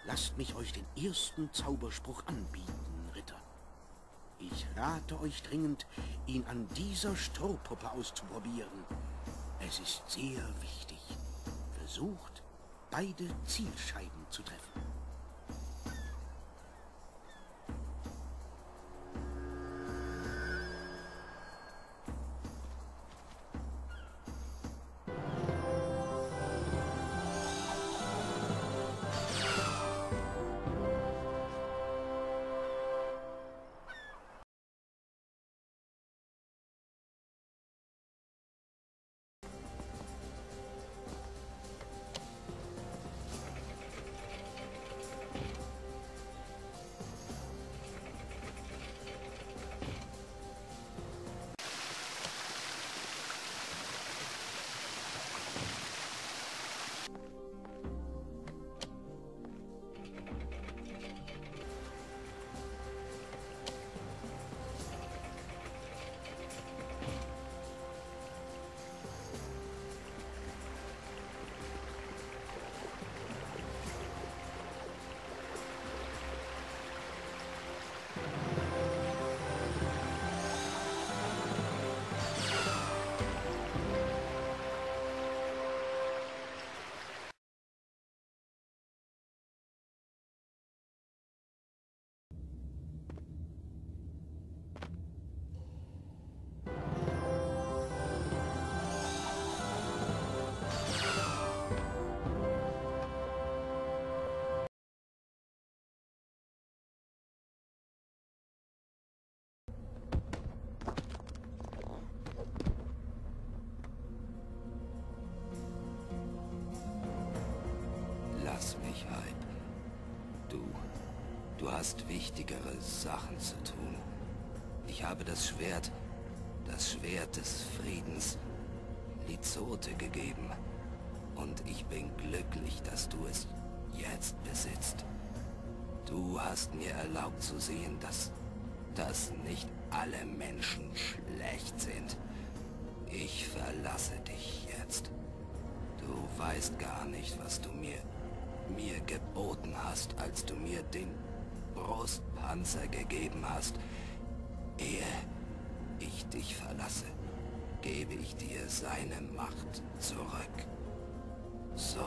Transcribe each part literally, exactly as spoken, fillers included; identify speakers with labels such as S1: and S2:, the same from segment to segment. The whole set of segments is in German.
S1: Lasst mich euch den ersten Zauberspruch anbieten, Ritter. Ich rate euch dringend, ihn an dieser Strohpuppe auszuprobieren. Es ist sehr wichtig. Versucht, beide Zielscheiben zu treffen.
S2: Lass mich, Hype. Du, du hast wichtigere Sachen zu tun. Ich habe das Schwert, das Schwert des Friedens, Lizote gegeben. Und ich bin glücklich, dass du es jetzt besitzt. Du hast mir erlaubt zu sehen, dass, dass nicht alle Menschen schlecht sind. Ich verlasse dich jetzt. Du weißt gar nicht, was du mir, mir geboten hast, als du mir den Brustpanzer gegeben hast. Ehe ich dich verlasse, gebe ich dir seine Macht zurück. So,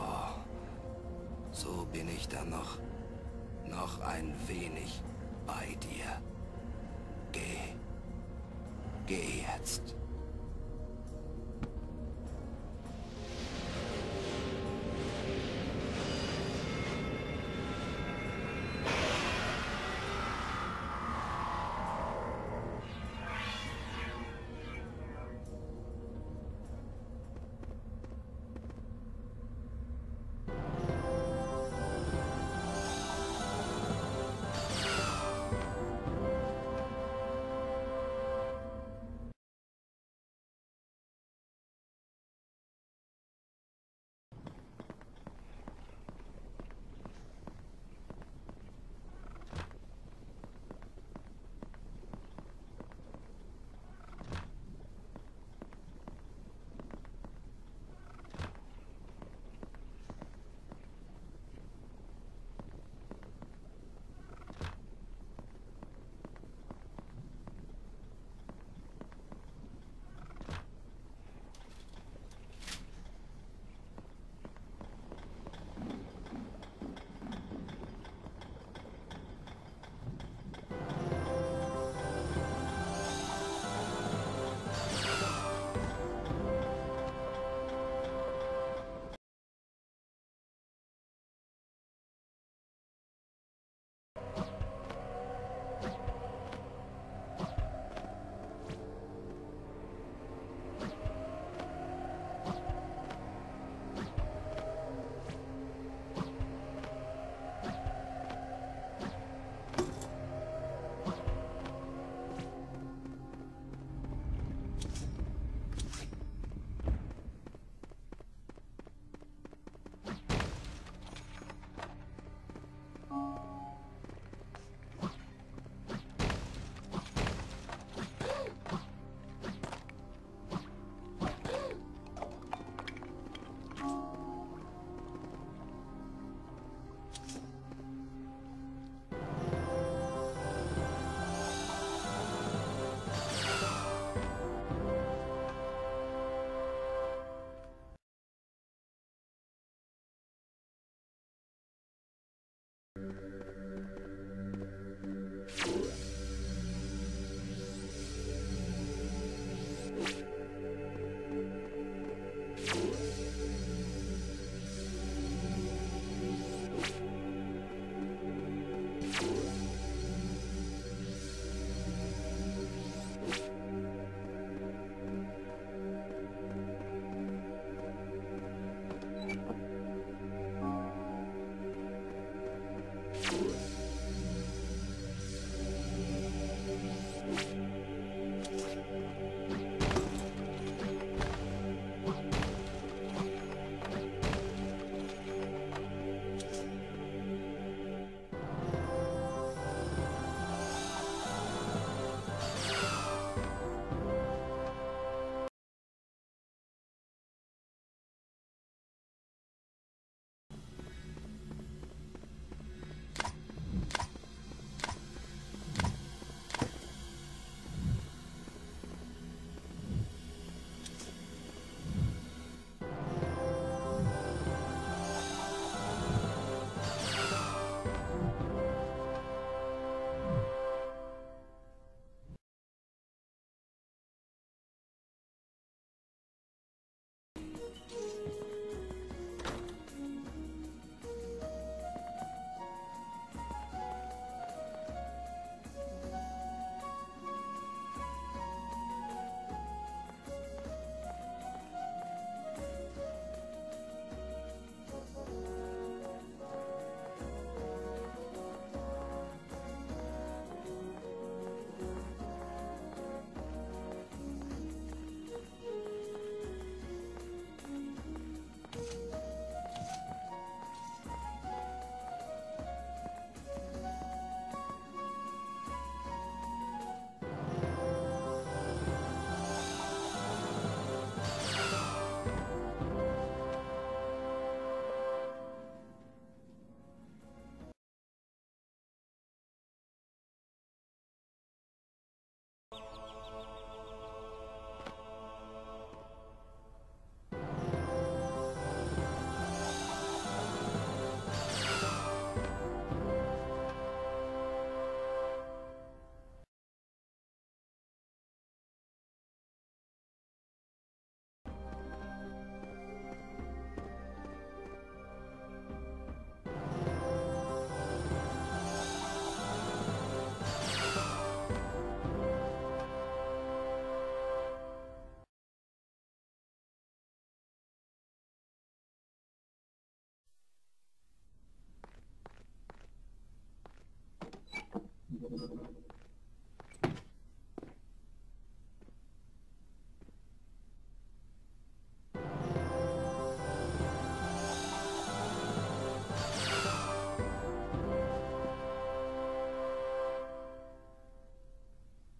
S2: so bin ich dann noch, noch ein wenig bei dir. Geh, geh jetzt.